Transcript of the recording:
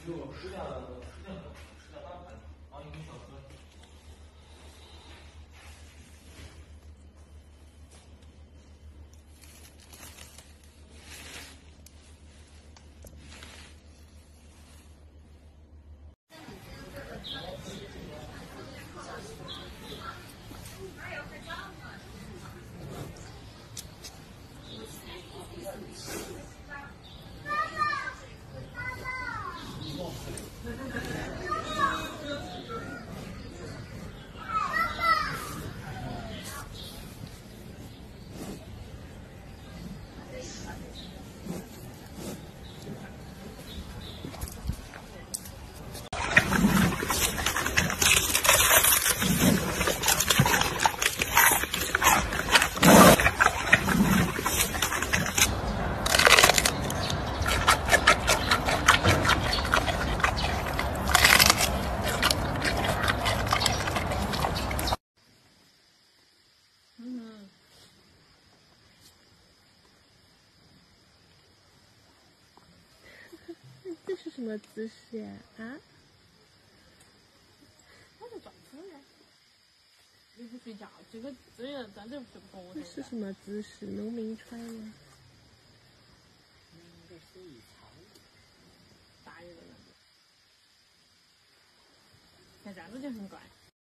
有10点半，啊，1个小时。 这是什么姿势呀？啊？ 他在转身呀。你不睡觉，这个人真的睡不着。 这是什么姿势？农民穿吗？ 这是一场。 大一个人。看这样子就很怪。